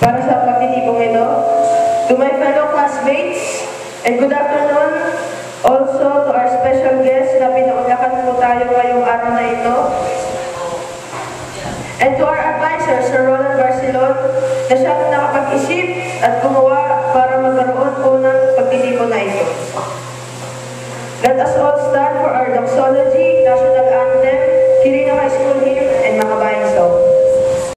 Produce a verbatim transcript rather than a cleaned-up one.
para sa pagtitipong ito. To my fellow classmates, and good afternoon also to our special guest na pinaunlakan po tayo ngayong araw na ito. And to our advisor, Sir Roland Barcelon, na siyang nakapag-isip at gumawa para magkaroon po ng pagtitipon na ito. Let us all stand for our doxology, national anthem, Quirino High School hymn, and mga bayan song.